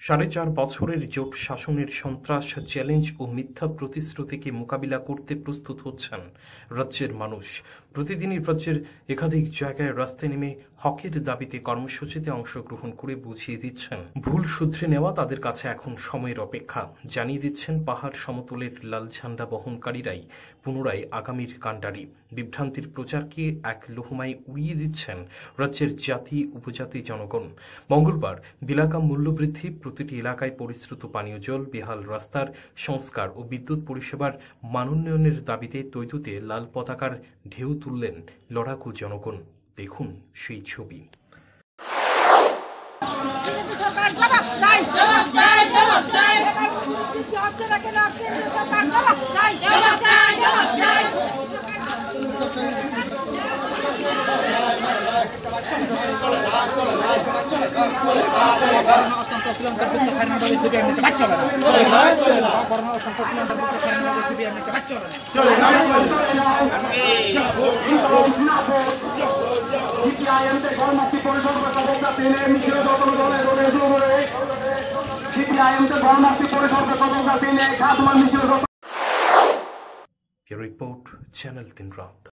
4.5 বছরের জোট শাসনের সন্ত্রাস, চ্যালেঞ্জ ও মিথ্যা প্রতিশ্রুতিকে মোকাবিলা করতে প্রস্তুত হচ্ছেন রাজ্যের মানুষ। প্রতিদিনই রাজ্যের একাধিক জায়গায় রাস্তায় নেমে হকের দাবিতে কর্মসূচিতে অংশগ্রহণ করে বুঝিয়ে দিচ্ছেন ভুল শুধরে নেওয়া তাদের কাছে এখন সময়ের অপেক্ষা। জানিয়ে দিচ্ছেন পাহাড় সমতলের লাল ঝান্ডা বহনকারীরাই পুনরায় আগামীর কাণ্ডারি। বিভ্রান্তির প্রচারকে এক লোহমায় উড়িয়ে দিচ্ছেন রাজ্যের জাতি উপজাতি জনগণ। মঙ্গলবার বিলাকাম মূল্যবৃদ্ধি, প্রতিটি এলাকায় পরিশ্রুত পানীয় জল, বেহাল রাস্তার সংস্কার ও বিদ্যুৎ পরিষেবার মানোন্নয়নের দাবিতে তৈতুতে লাল পতাকার ঢেউ তুললেন লড়াকু জনগণ। দেখুন সেই ছবি। রিপোর্ট চ্যানেল 3 রাত।